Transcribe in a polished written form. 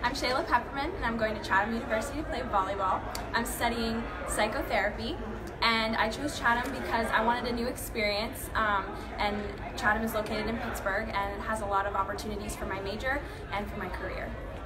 I'm Shaelah Pepperman, and I'm going to Chatham University to play volleyball. I'm studying psychotherapy, and I chose Chatham because I wanted a new experience, and Chatham is located in Pittsburgh, and it has a lot of opportunities for my major and for my career.